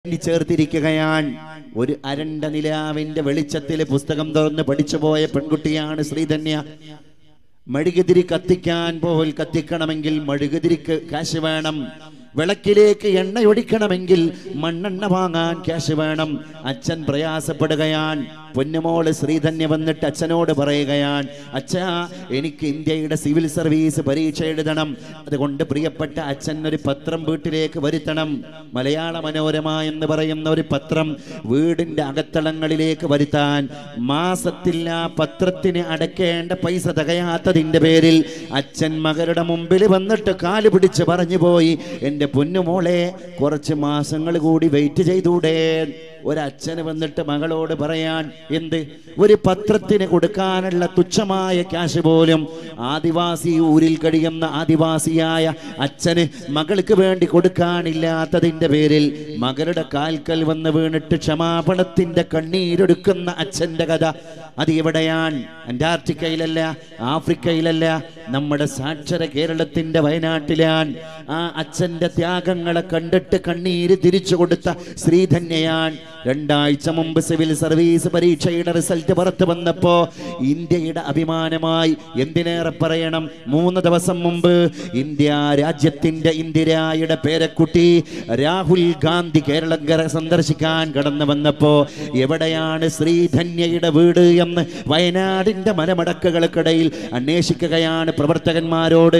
ചേർത്തിരിക്കുകയാണ്. ഒരു അരണ്ട നിലാവിന്റെ വെളിച്ചത്തിൽ പുസ്തകം തുറന്ന് പഠിച്ചുപോയ പെൺകുട്ടിയാണ് ശ്രീധന്യ. മെഴുകുതിരി കത്തിക്കാൻ പോൽ കത്തിക്കണമെങ്കിൽ മെഴുകുതിരിക്ക് കാശ് വേണം. വിളക്കിലേക്ക് എണ്ണയൊടിക്കണമെങ്കിൽ മണ്ണെണ്ണ വാങ്ങാൻ ക്യാഷ് വേണം. അച്ഛൻ പ്രയാസപ്പെടുകയാണ്. പൊന്നുമോള് ശ്രീധന്യ വന്നിട്ട് അച്ഛനോട് പറയുകയാണ്, അച്ഛാ, എനിക്ക് ഇന്ത്യയുടെ സിവിൽ സർവീസ് പരീക്ഷ എഴുതണം. അതുകൊണ്ട് പ്രിയപ്പെട്ട അച്ഛൻ ഒരു പത്രം വീട്ടിലേക്ക് വരുത്തണം. മലയാള മനോരമ എന്ന് പറയുന്ന ഒരു പത്രം വീടിന്റെ അകത്തളങ്ങളിലേക്ക് വരുത്താൻ മാസത്തിൽ ആ പത്രത്തിന് അടയ്ക്കേണ്ട പൈസ തികയാത്തതിന്റെ പേരിൽ അച്ഛൻ മകളുടെ മുമ്പിൽ വന്നിട്ട് കാല് പിടിച്ച് പറഞ്ഞു പോയി, എൻ്റെ പൊന്നുമോളെ, കുറച്ച് മാസങ്ങൾ കൂടി വെയിറ്റ് ചെയ്തൂടെ? ഒരച്ഛന് വന്നിട്ട് മകളോട് പറയാൻ, എന്ത്? ഒരു പത്രത്തിന് കൊടുക്കാനുള്ള തുച്ഛമായ ക്യാഷ് പോലും ആദിവാസി ഊരിൽ കഴിയുന്ന ആദിവാസിയായ അച്ഛന് മകൾക്ക് വേണ്ടി കൊടുക്കാനില്ലാത്തതിൻ്റെ പേരിൽ മകളുടെ കാൽക്കൽ വന്ന് വീണിട്ട് ക്ഷമാപണത്തിന്റെ കണ്ണീരൊടുക്കുന്ന അച്ഛൻ്റെ കഥ അത് എവിടെയാണ്? അന്റാർട്ടിക്കയിലല്ല, ആഫ്രിക്കയിലല്ല, നമ്മുടെ സാക്ഷര കേരളത്തിന്റെ വയനാട്ടിലാണ്. ആ അച്ഛന്റെ ത്യാഗങ്ങളെ കണ്ടിട്ട് കണ്ണീര് തിരിച്ചു കൊടുത്ത ശ്രീധന്യയാണ്. 2 ആഴ്ച മുമ്പ് സിവിൽ സർവീസ് പരീക്ഷയുടെ റിസൾട്ട് പുറത്തു വന്നപ്പോ ഇന്ത്യയുടെ അഭിമാനമായി, എന്തിനേറെ പറയണം, 3 ദിവസം മുമ്പ് ഇന്ത്യ രാജ്യത്തിന്റെ ഇന്ദിരായുടെ പേരക്കുട്ടി രാഹുൽ ഗാന്ധി കേരളം സന്ദർശിക്കാൻ കടന്നു വന്നപ്പോ എവിടെയാണ് ശ്രീധന്യയുടെ വീട് എന്ന് വയനാടിന്റെ മലമടക്കുകൾക്കിടയിൽ അന്വേഷിക്കുകയാണ് പ്രവർത്തകന്മാരോട്.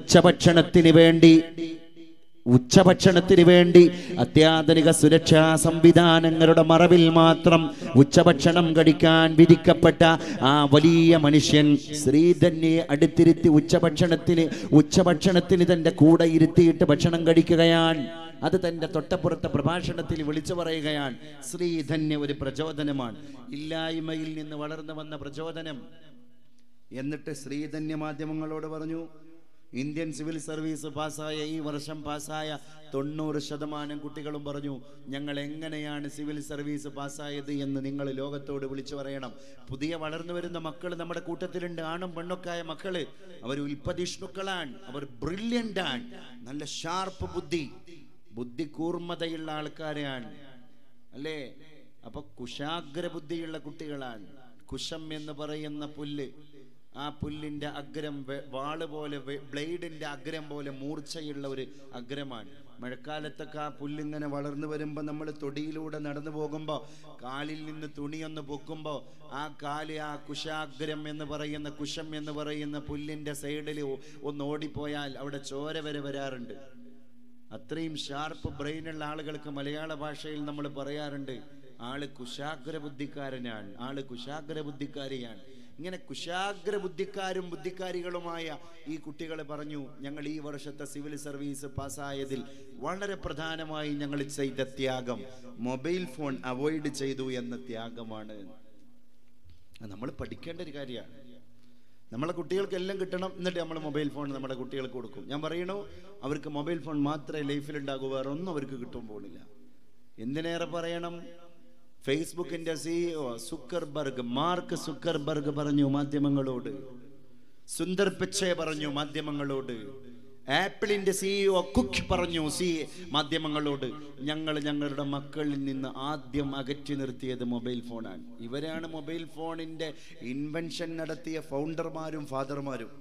ഉച്ചഭക്ഷണത്തിന് വേണ്ടി അത്യാധുനിക സുരക്ഷാ സംവിധാനങ്ങളുടെ മറവിൽ മാത്രം ഉച്ചഭക്ഷണം കഴിക്കാൻ വിധിക്കപ്പെട്ട ആ വലിയ മനുഷ്യൻ ശ്രീധന്യയെ അടുത്തിരുത്തി ഉച്ചഭക്ഷണത്തിന് തന്റെ കൂടെ ഇരുത്തിയിട്ട് ഭക്ഷണം കഴിക്കുകയാണ്. അത് തന്റെ തൊട്ടപ്പുറത്തെ പ്രഭാഷണത്തിൽ വിളിച്ചു പറയുകയാണ്, ശ്രീധന്യ ഒരു പ്രചോദനമാണ്, ഇല്ലായ്മയിൽ നിന്ന് വളർന്നു വന്ന പ്രചോദനം. എന്നിട്ട് ശ്രീധന്യ മാധ്യമങ്ങളോട് പറഞ്ഞു, ഇന്ത്യൻ സിവിൽ സർവീസ് പാസ്സായ ഈ വർഷം പാസ്സായ 90% കുട്ടികളും പറഞ്ഞു, ഞങ്ങൾ എങ്ങനെയാണ് സിവിൽ സർവീസ് പാസ്സായത് എന്ന് നിങ്ങൾ ലോകത്തോട് വിളിച്ചു പറയണം. പുതിയ വളർന്നു വരുന്ന മക്കൾ നമ്മുടെ കൂട്ടത്തിലുണ്ട്, ആണും പെണ്ണൊക്കായ മക്കള്. അവർ ഉൽപ്പതിഷ്ണുക്കളാണ്, അവർ ബ്രില്യൻ്റ് ആണ്, നല്ല ഷാർപ്പ് ബുദ്ധി കൂർമ്മതയുള്ള ആൾക്കാരാണ്, അല്ലേ? അപ്പൊ കുശാഗ്ര ബുദ്ധിയുള്ള കുട്ടികളാണ്. കുശം എന്ന് പറയുന്ന പുല്ല്, ആ പുല്ലിന്റെ അഗ്രം വാള് പോലെ, ബ്ലേഡിന്റെ അഗ്രം പോലെ മൂർച്ചയുള്ള ഒരു അഗ്രമാണ്. മഴക്കാലത്തൊക്കെ ആ പുല്ലിങ്ങനെ വളർന്നു വരുമ്പോൾ നമ്മൾ തൊടിയിലൂടെ നടന്നു പോകുമ്പോൾ കാലിൽ നിന്ന് തുണിയൊന്ന് പൊക്കുമ്പോൾ ആ കാല് ആ കുശാഗ്രം എന്ന് പറയുന്ന, കുശം എന്ന് പറയുന്ന പുല്ലിന്റെ സൈഡിൽ ഒന്ന് ഓടിപ്പോയാൽ അവിടെ ചോര വരെ വരാറുണ്ട്. അത്രയും ഷാർപ്പ് ബ്രെയിനുള്ള ആളുകൾക്ക് മലയാള ഭാഷയിൽ നമ്മൾ പറയാറുണ്ട്, ആള് കുശാഗ്ര ബുദ്ധിക്കാരനാണ്, ആള് കുശാഗ്ര ബുദ്ധിക്കാരിയാണ്. ഇങ്ങനെ കുശാഗ്ര ബുദ്ധിക്കാരും ബുദ്ധിക്കാരികളുമായ ഈ കുട്ടികൾ പറഞ്ഞു, ഞങ്ങൾ ഈ വർഷത്തെ സിവിൽ സർവീസ് പാസ്സായതിൽ വളരെ പ്രധാനമായി ഞങ്ങൾ ചെയ്ത ത്യാഗം മൊബൈൽ ഫോൺ അവോയ്ഡ് ചെയ്തു എന്ന ത്യാഗമാണ്. നമ്മൾ പഠിക്കേണ്ട ഒരു കാര്യമാണ്. നമ്മളെ കുട്ടികൾക്ക് എല്ലാം കിട്ടണം, എന്നിട്ട് നമ്മൾ മൊബൈൽ ഫോൺ നമ്മുടെ കുട്ടികൾക്ക് കൊടുക്കും. ഞാൻ പറയണു, അവർക്ക് മൊബൈൽ ഫോൺ മാത്രമേ ലൈഫിലുണ്ടാകൂ, വേറെ ഒന്നും അവർക്ക് കിട്ടാൻ പോകുന്നില്ല. എന്തിനേറെ പറയണം, ഫേസ്ബുക്കിന്റെ CEO മാർക്ക് സുക്കർബർഗ് പറഞ്ഞു മാധ്യമങ്ങളോട്, സുന്ദർ പിച്ചെ പറഞ്ഞു മാധ്യമങ്ങളോട്, ആപ്പിളിന്റെ CEO കുക്ക് പറഞ്ഞു മാധ്യമങ്ങളോട്, ഞങ്ങളുടെ മക്കളിൽ നിന്ന് ആദ്യം അകറ്റി നിർത്തിയത് മൊബൈൽ ഫോണാണ്. ഇവരാണ് മൊബൈൽ ഫോണിന്റെ ഇൻവെൻഷൻ നടത്തിയ ഫൗണ്ടർമാരും ഫാദർമാരും.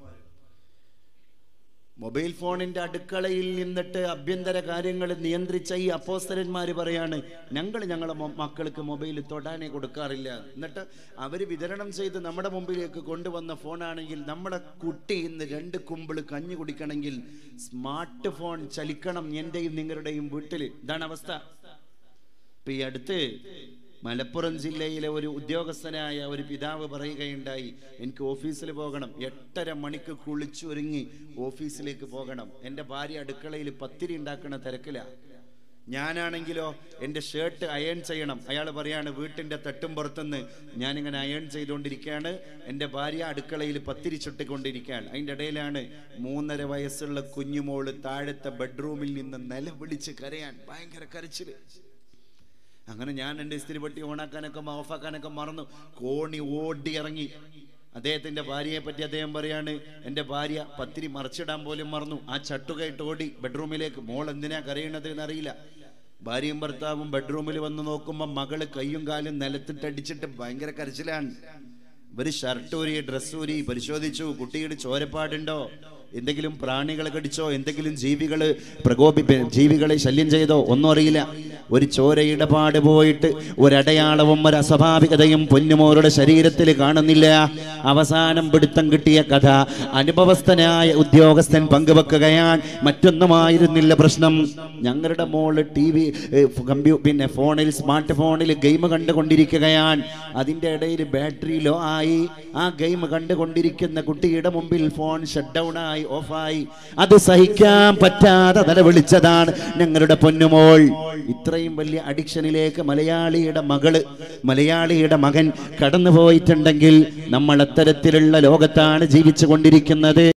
മൊബൈൽ ഫോണിന്റെ അടുക്കളയിൽ നിന്നിട്ട് ആഭ്യന്തര കാര്യങ്ങൾ നിയന്ത്രിച്ച ഈ അപ്പോസ്തലന്മാര് പറയാണ്, ഞങ്ങളെ മക്കൾക്ക് മൊബൈൽ തൊടാനേ കൊടുക്കാറില്ല. എന്നിട്ട് അവർ വിതരണം ചെയ്ത് നമ്മുടെ മുമ്പിലേക്ക് കൊണ്ടുവന്ന ഫോണാണെങ്കിൽ നമ്മുടെ കുട്ടി ഇന്ന് 2 കുമ്പിള് കഞ്ഞി കുടിക്കണമെങ്കിൽ സ്മാർട്ട് ഫോൺ ചലിക്കണം എന്റെയും നിങ്ങളുടെയും വീട്ടിൽ. ഇതാണ് അവസ്ഥ. ഇപ്പൊ ഈ അടുത്ത് മലപ്പുറം ജില്ലയിലെ ഒരു ഉദ്യോഗസ്ഥനായ ഒരു പിതാവ് പറയുകയുണ്ടായി, എനിക്ക് ഓഫീസിൽ പോകണം, 8:30 മണിക്ക് കുളിച്ചൊരുങ്ങി ഓഫീസിലേക്ക് പോകണം. എൻ്റെ ഭാര്യ അടുക്കളയിൽ പത്തിരി ഉണ്ടാക്കണ തിരക്കില, ഞാനാണെങ്കിലോ എൻ്റെ ഷർട്ട് അയൺ ചെയ്യണം. അയാൾ പറയാണ്, വീട്ടിൻ്റെ തട്ടും പുറത്തുനിന്ന് ഞാനിങ്ങനെ അയൺ ചെയ്തുകൊണ്ടിരിക്കുകയാണ്, എൻ്റെ ഭാര്യ അടുക്കളയിൽ പത്തിരി ചുട്ടിക്കൊണ്ടിരിക്കുകയാണ്. അതിൻ്റെ ഇടയിലാണ് 3.5 വയസ്സുള്ള കുഞ്ഞുമോള് താഴത്തെ ബെഡ്റൂമിൽ നിന്ന് നിലവിളിച്ച് കരയാൻ, ഭയങ്കര കരച്ചില്. അങ്ങനെ ഞാൻ എൻ്റെ ഇസ്തിരിപ്പെട്ടി ഓണാക്കാനൊക്കെ ഓഫാക്കാനൊക്കെ മറന്നു, കോണി ഓടി ഇറങ്ങി. അദ്ദേഹത്തിന്റെ ഭാര്യയെ പറ്റി അദ്ദേഹം പറയാണ്, എൻ്റെ ഭാര്യ പത്തിരി മറിച്ചിടാൻ പോലും മറന്നു, ആ ചട്ടുകയിട്ട് ഓടി ബെഡ്റൂമിലേക്ക്. മോൾ എന്തിനാ കരയണത് എന്നറിയില്ല. ഭാര്യയും ഭർത്താവും ബെഡ്റൂമിൽ വന്ന് നോക്കുമ്പോൾ മകള് കയ്യും കാലും നിലത്തിട്ടടിച്ചിട്ട് ഭയങ്കര കരച്ചിലാണ്. ഇവര് ഷർട്ടൂരി ഡ്രസ്സൂരി പരിശോധിച്ചു. കുട്ടിയുടെ ചോരപ്പാടുണ്ടോ, എന്തെങ്കിലും പ്രാണികളെ കടിച്ചോ, എന്തെങ്കിലും ജീവികളെ ശല്യം ചെയ്തോ ഒന്നും അറിയില്ല. ഒരു ചോരയുടെ പാട് പോയിട്ട് ഒരടയാളവും ഒരു അസ്വാഭാവികതയും പൊന്നുമോരുടെ ശരീരത്തിൽ കാണുന്നില്ല. അവസാനം പിടുത്തം കിട്ടിയ കഥ അനുഭവസ്ഥനായ ഉദ്യോഗസ്ഥൻ പങ്കുവെക്കുകയാണ്. മറ്റൊന്നുമായിരുന്നില്ല പ്രശ്നം. ഞങ്ങളുടെ മോള് പിന്നെ ഫോണിൽ സ്മാർട്ട് ഫോണിൽ ഗെയിം കണ്ടുകൊണ്ടിരിക്കുകയാണ്. അതിൻ്റെ ഇടയിൽ ബാറ്ററി ലോ ആയി. ആ ഗെയിം കണ്ടുകൊണ്ടിരിക്കുന്ന കുട്ടിയുടെ മുമ്പിൽ ഫോൺ ഷട്ട് ഡൗൺ ആയി, ഓഫായി. അത് സഹിക്കാൻ പറ്റാതെ നിലവിളിച്ചതാണ് ഞങ്ങളുടെ പൊന്നുമോൾ. ഇത്രയും വലിയ അഡിക്ഷനിലേക്ക് മലയാളിയുടെ മകൻ കടന്നു പോയിട്ടുണ്ടെങ്കിൽ നമ്മൾ അത്തരത്തിലുള്ള ലോകത്താണ് ജീവിച്ചു കൊണ്ടിരിക്കുന്നത്.